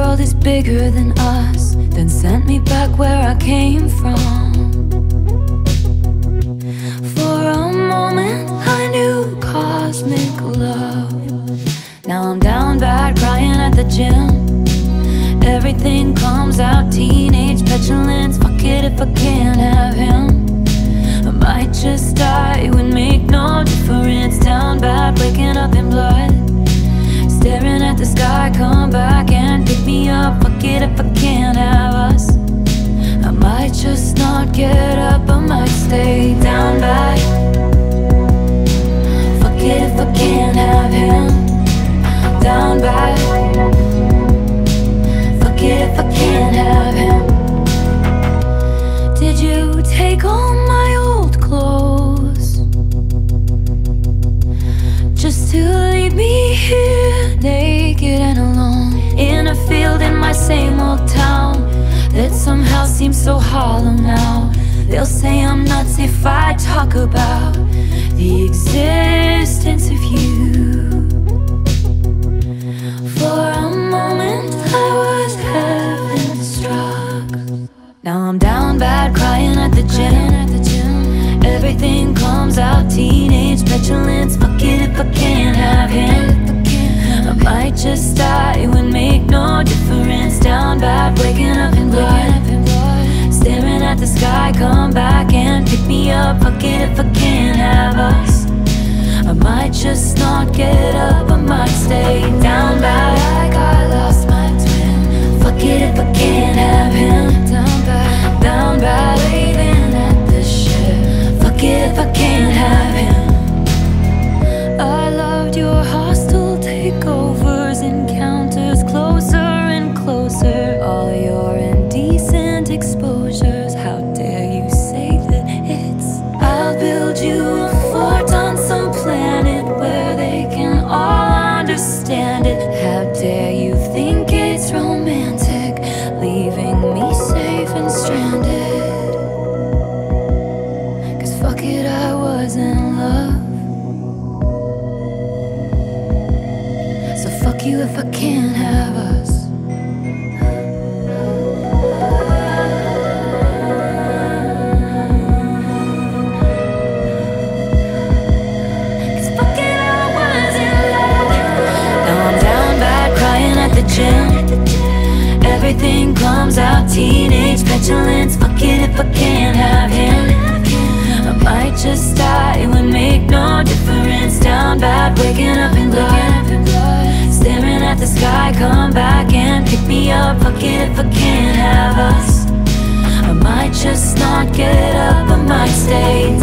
world is bigger than us, then sent me back where I came from. For a moment I knew cosmic love. Now I'm down bad, crying at the gym. Everything comes out, teenage petulance. Fuck it if I can't have him. I might just die, it would make no difference. Down bad, waking up in blood, staring at the sky, come back and pick me up. Fuck it if I can't have us. I might just not get up, I might stay down bad. Fuck it if I can't have him. Down bad. Fuck it if I can't have him. Did you take all my old clothes just to leave me here naked and alone, in a field in my same old town that somehow seems so hollow now? They'll say I'm nuts if I talk about the existence of you. For a moment I was heaven struck. Now I'm down bad, crying at the gym. Everything comes out, teenage petulance. Fuck it if I can't have him. I might just die, it would make no difference. Down bad, waking up in blood, staring at the sky, come back and pick me up. Fuck it if I can't have us. I might just not get up, I might stay down bad, like I lost my twin. Fuck it if I can't have him. Down bad, waving at the ship. Fuck it if I can't have him. I loved your hostile takeovers, encounters closer and closer. All your indecent exposures, how dare you say that it's. I'll build you a fort on some planet where they can all understand it. How dare you think it's romantic, leaving me safe and stranded? Cause fuck it, I was in love. So fuck you if I can't have us. Everything comes out, teenage petulance. Fuck it if I can't have him. I might just die, it would make no difference. Down bad, waking up in blood, staring at the sky, come back and pick me up. Fuck it if I can't have us. I might just not get up, I might stay